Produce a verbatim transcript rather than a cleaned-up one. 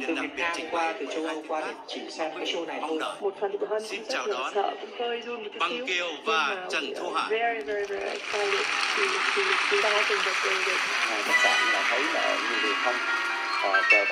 từ Việt Nam qua, từ châu Âu qua để chỉ xem cái show này thôi. Một phần của Hân Xin cũng chào rất là đón sợ, cũng hơi run một chút Băng xíu. Kiều Nhưng và mà Trần we Thu are Hải. very, very, very excited to, to, to start in the building. Khách sạn là thấy là nhiều điều không. Và